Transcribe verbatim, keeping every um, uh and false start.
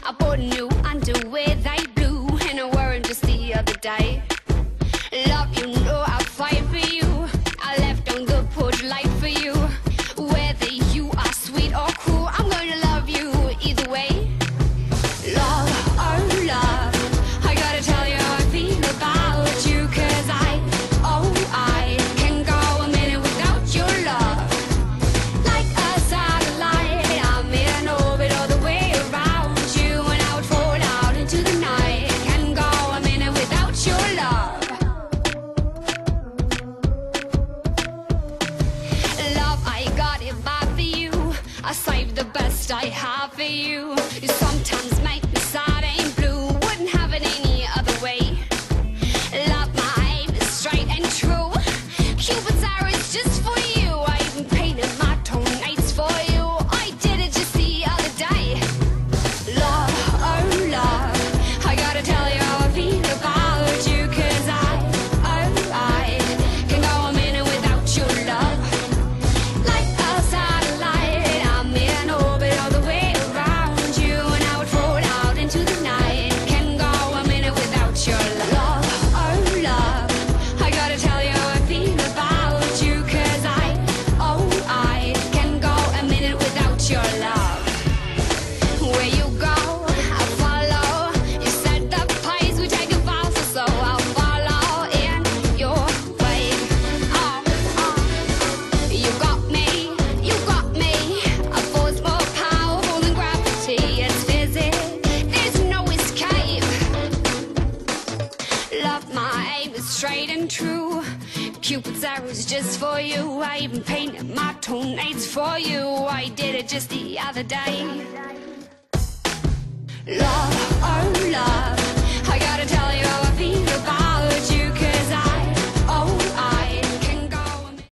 I bought new underwear, they blue, and I wore them just the other day. Love, you know I'll fight for you. I left on the porch light for you. Whether you are sweet or cruel, I'm gonna love you either way. Love, oh love, I gotta tell you how I feel about you, 'cause I, oh I can go a minute without your love. Like a satellite, I'm in orbit all the way around you, and I would fall out into the night. Can go a minute without your love. Love, I got it bad for you. I saved the best I have for you. You sometimes make me sad and blue. Wouldn't have it any other way. Love, my aim is straight and true. Cupid's arrow is just for you. I even painted my toenails for you. I did it just the other day. Love, oh love, I gotta tell you how I feel about you, 'cause I, oh I can go a minute without your love. Like a satellite, I'm in orbit all the way around you, and I would fall out into the night. Can go a minute without your love. Oh love, I gotta tell you how I feel about you, 'cause I, oh I can go a minute without your love. Where you go, I follow. You said the place we take a fast, so I'll follow in your wake. Oh, oh. You got me, you got me. A force more powerful than gravity. It's physics, there's no escape. Love, my aim is straight and true. Cupid's arrow's just for you. I even painted my toenails for you. I did it just the other day. Love, oh love,